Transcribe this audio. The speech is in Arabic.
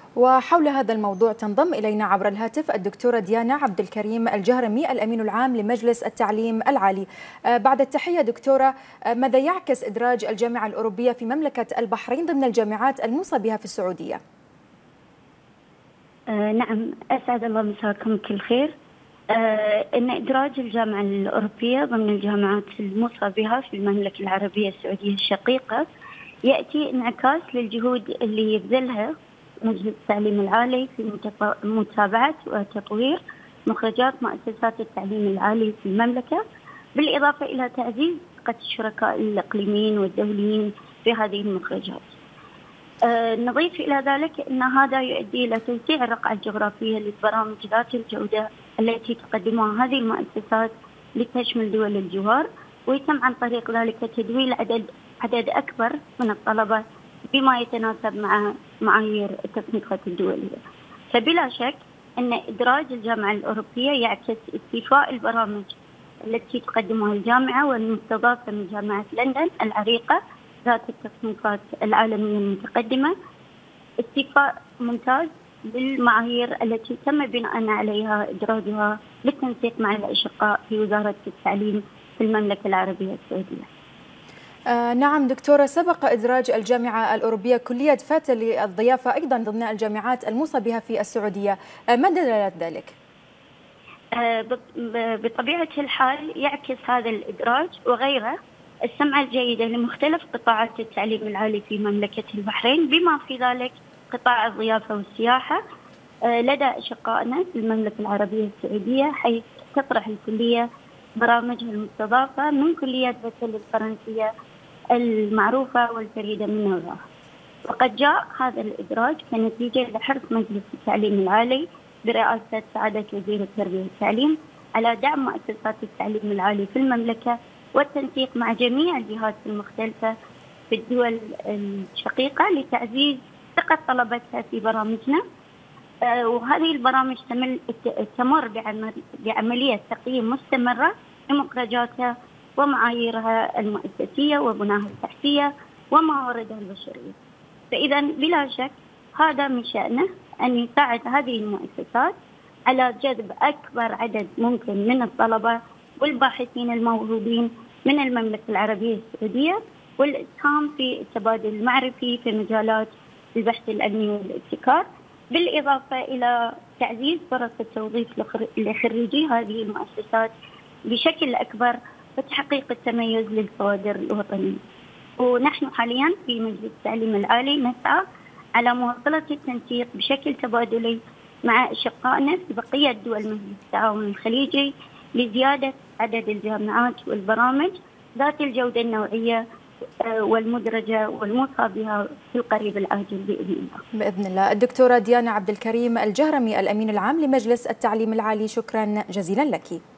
وحول هذا الموضوع تنضم إلينا عبر الهاتف الدكتورة ديانا عبد الكريم الجهرمي الأمين العام لمجلس التعليم العالي. بعد التحية دكتورة، ماذا يعكس إدراج الجامعة الأوروبية في مملكة البحرين ضمن الجامعات الموصى بها في السعودية؟ نعم، أسعد الله مساكم بكل خير. أن إدراج الجامعة الأوروبية ضمن الجامعات الموصى بها في المملكة العربية السعودية الشقيقة يأتي انعكاس للجهود اللي يبذلها مجلس التعليم العالي في متابعة وتطوير مخرجات مؤسسات التعليم العالي في المملكة، بالإضافة إلى تعزيز ثقة الشركاء الإقليميين والدوليين في هذه المخرجات. نضيف إلى ذلك أن هذا يؤدي إلى توسيع الرقعة الجغرافية للبرامج ذات الجودة التي تقدمها هذه المؤسسات لتشمل دول الجوار، ويتم عن طريق ذلك تدويل عدد أكبر من الطلبة بما يتناسب مع معايير التصنيفات الدولية. فبلا شك أن إدراج الجامعة الأوروبية يعكس استيفاء البرامج التي تقدمها الجامعة والمستضافة من جامعة لندن العريقة ذات التصنيفات العالمية المتقدمة، استيفاء ممتاز بالمعايير التي تم بناء عليها إدراجها بالتنسيق مع الأشقاء في وزارة التعليم في المملكة العربية السعودية. نعم دكتورة، سبق إدراج الجامعة الأوروبية كلية فتى للضيافة أيضا ضمن الجامعات الموصى بها في السعودية، ما دلالة ذلك؟ بطبيعة الحال يعكس هذا الإدراج وغيره السمعة الجيدة لمختلف قطاعات التعليم العالي في مملكة البحرين، بما في ذلك قطاع الضيافة والسياحة لدى أشقائنا في المملكة العربية السعودية، حيث تطرح الكلية برامجها المستضافة من كليات بتل الفرنسية المعروفة والفريدة من نوعها. وقد جاء هذا الإدراج كنتيجة لحرص مجلس التعليم العالي برئاسة سعادة وزير التربية والتعليم على دعم مؤسسات التعليم العالي في المملكة والتنسيق مع جميع الجهات المختلفة في الدول الشقيقة لتعزيز ثقة طلبتها في برامجنا. وهذه البرامج تمر بعملية تقييم مستمرة لمخرجاتها ومعاييرها المؤسسية وبناها التحتية ومواردها البشرية. فإذا بلا شك هذا من شأنه أن يساعد هذه المؤسسات على جذب أكبر عدد ممكن من الطلبة والباحثين الموهوبين من المملكة العربية السعودية، والإسهام في التبادل المعرفي في مجالات البحث العلمي والابتكار، بالإضافة إلى تعزيز فرص التوظيف لخريجي هذه المؤسسات بشكل أكبر وتحقيق التميز للكوادر الوطنية. ونحن حاليا في مجلس التعليم العالي نسعى على مواصلة التنسيق بشكل تبادلي مع أشقائنا في بقية دول مجلس التعاون الخليجي لزيادة عدد الجامعات والبرامج ذات الجودة النوعية والمدرجة والموصى بها في القريب العاجل بإذن الله. بإذن الله. الدكتورة ديانا عبد الكريم الجهرمي الأمين العام لمجلس التعليم العالي، شكرا جزيلا لك.